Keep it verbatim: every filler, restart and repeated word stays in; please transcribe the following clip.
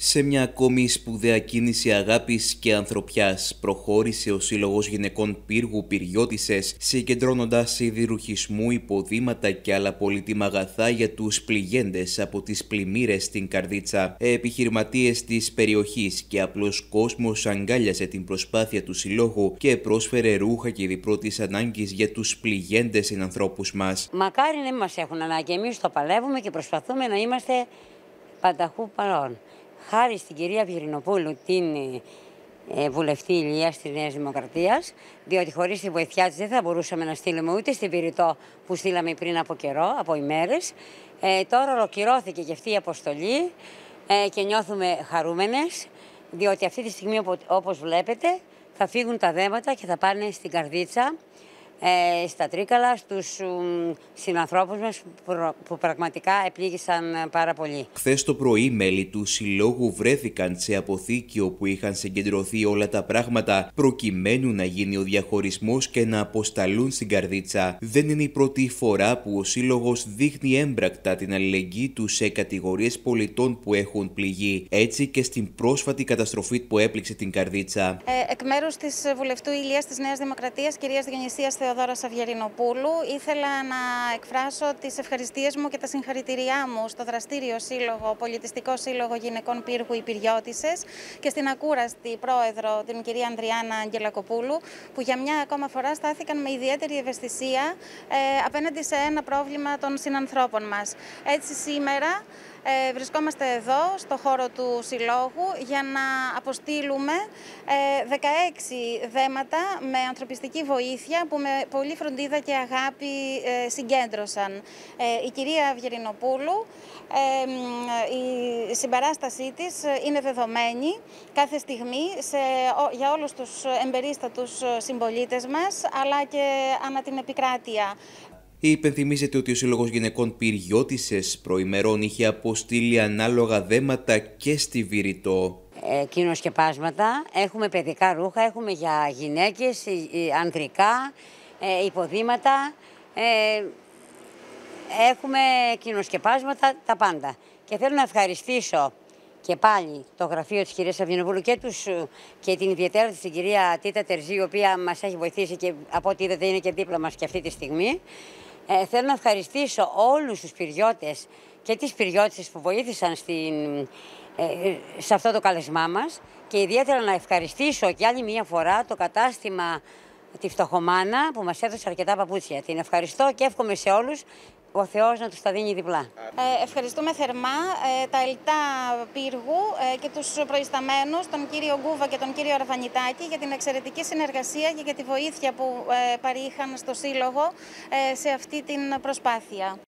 Σε μια ακόμη σπουδαία κίνηση αγάπης και ανθρωπιάς, προχώρησε ο Σύλλογος Γυναικών Πύργου Πυριώτισσες, συγκεντρώνοντας σιδηροχισμού, υποδήματα και άλλα πολύτιμα αγαθά για τους πληγέντες από τις πλημμύρες στην Καρδίτσα. Επιχειρηματίες της περιοχής και απλός κόσμος αγκάλιασε την προσπάθεια του Συλλόγου και πρόσφερε ρούχα και είδη πρώτης ανάγκης για τους πληγέντες συνανθρώπους μας. Μακάρι να μην μας έχουν ανάγκη. Εμείς το παλεύουμε και προσπαθούμε να είμαστε πανταχού παρόν. Χάρη στην κυρία Βιερινοπούλου, την ε, βουλευτή Ηλίας της Νέας Δημοκρατίας, διότι χωρίς τη βοήθειά της δεν θα μπορούσαμε να στείλουμε ούτε στην Πυρητό που στείλαμε πριν από καιρό, από ημέρες. Ε, τώρα ολοκληρώθηκε και αυτή η αποστολή ε, και νιώθουμε χαρούμενες, διότι αυτή τη στιγμή, όπως βλέπετε, θα φύγουν τα δέματα και θα πάνε στην Καρδίτσα, Ε, στα Τρίκαλα, στους συνανθρώπους μας που, που πραγματικά επλήγησαν πάρα πολύ. Χθες το πρωί, μέλη του Συλλόγου βρέθηκαν σε αποθήκη όπου είχαν συγκεντρωθεί όλα τα πράγματα προκειμένου να γίνει ο διαχωρισμός και να αποσταλούν στην Καρδίτσα. Δεν είναι η πρώτη φορά που ο Σύλλογος δείχνει έμπρακτα την αλληλεγγύη του σε κατηγορίες πολιτών που έχουν πληγεί. Έτσι και στην πρόσφατη καταστροφή που έπληξε την Καρδίτσα. Ε, εκ μέρους της βουλευτού Ηλίας της Νέας Δημοκρατίας, κυρίας Διονυσίας Θεοδόρας Αβιερινοπούλου, ήθελα να εκφράσω τις ευχαριστίες μου και τα συγχαρητήριά μου στο δραστήριο σύλλογο, πολιτιστικό σύλλογο γυναικών Πύργου οι Πυριώτισσες και στην ακούραστη πρόεδρο, την κυρία Ανδριάννα Αγγελακοπούλου, που για μια ακόμα φορά στάθηκαν με ιδιαίτερη ευαισθησία ε, απέναντι σε ένα πρόβλημα των συνανθρώπων μας. Έτσι σήμερα Ε, βρισκόμαστε εδώ, στο χώρο του Συλλόγου, για να αποστείλουμε ε, δεκαέξι δέματα με ανθρωπιστική βοήθεια που με πολύ φροντίδα και αγάπη ε, συγκέντρωσαν. Ε, η κυρία Βιερινοπούλου, ε, η συμπαράστασή της είναι δεδομένη κάθε στιγμή σε, για όλους τους εμπερίστατους συμπολίτες μας, αλλά και ανά την επικράτεια. Υπενθυμίζεται ότι ο Σύλλογος Γυναικών Πυριώτισσες προημερών είχε αποστείλει ανάλογα δέματα και στη Βηρητό. Ε, κοινοσκεπάσματα, έχουμε παιδικά ρούχα, έχουμε για γυναίκες, ανδρικά, ε, υποδήματα, ε, έχουμε κοινοσκεπάσματα, τα πάντα. Και θέλω να ευχαριστήσω και πάλι το γραφείο της κυρίας Αβιερινοπούλου και, τους, και την ιδιαίτερα της την κυρία Τίτα Τερζή, η οποία μας έχει βοηθήσει και από ό,τι είδατε είναι και δίπλα μας και αυτή τη στιγμή. Ε, θέλω να ευχαριστήσω όλους τους πυριώτες και τις πυριώτισσες που βοήθησαν στην, ε, σε αυτό το καλεσμά μας και ιδιαίτερα να ευχαριστήσω και άλλη μία φορά το κατάστημα τη Φτωχομάνα που μας έδωσε αρκετά παπούτσια. Την ευχαριστώ και εύχομαι σε όλους ο Θεός να τους τα δίνει διπλά. Ε, ευχαριστούμε θερμά ε, τα ΕΛΤΑ Πύργου ε, και τους προϊσταμένους, τον κύριο Γκούβα και τον κύριο Αραβανιτάκη, για την εξαιρετική συνεργασία και για τη βοήθεια που ε, παρήχαν στο Σύλλογο ε, σε αυτή την προσπάθεια.